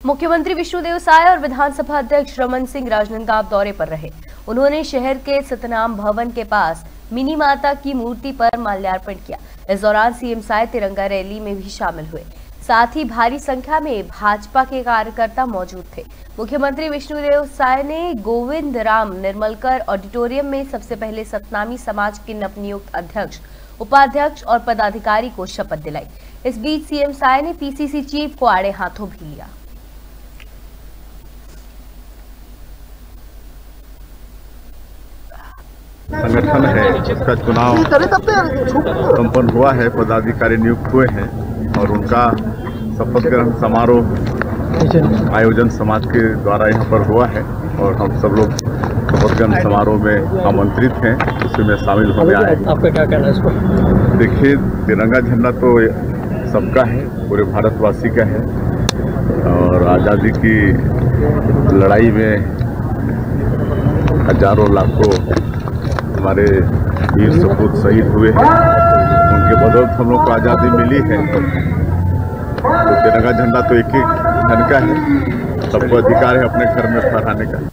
मुख्यमंत्री विष्णुदेव साय और विधानसभा अध्यक्ष रमन सिंह राजनांदगांव दौरे पर रहे। उन्होंने शहर के सतनाम भवन के पास मिनी माता की मूर्ति पर माल्यार्पण किया। इस दौरान सीएम साय तिरंगा रैली में भी शामिल हुए। साथ ही भारी संख्या में भाजपा के कार्यकर्ता मौजूद थे। मुख्यमंत्री विष्णुदेव साय ने गोविंद राम निर्मलकर ऑडिटोरियम में सबसे पहले सतनामी समाज के नवनियुक्त अध्यक्ष, उपाध्यक्ष और पदाधिकारी को शपथ दिलाई। इस बीच सीएम साय ने पीसीसी चीफ को आड़े हाथों भी लिया। संगठन है, उसका चुनाव संपन्न हुआ है, पदाधिकारी नियुक्त हुए हैं और उनका शपथ ग्रहण समारोह आयोजन समाज के द्वारा यहाँ पर हुआ है और हम सब लोग शपथ ग्रहण समारोह में आमंत्रित हैं, उसी में शामिल होने आए हैं। आपका क्या कहना है इस पर? देखिए, तिरंगा झंडा तो सबका है, पूरे भारतवासी का है और आज़ादी की लड़ाई में हजारों लाखों हमारे वीर सपूत शहीद हुए हैं, उनके बदौलत हम लोग को आज़ादी मिली है। तो तिरंगा झंडा तो एक ही धन का है, सबको अधिकार है अपने घर में फहराने का।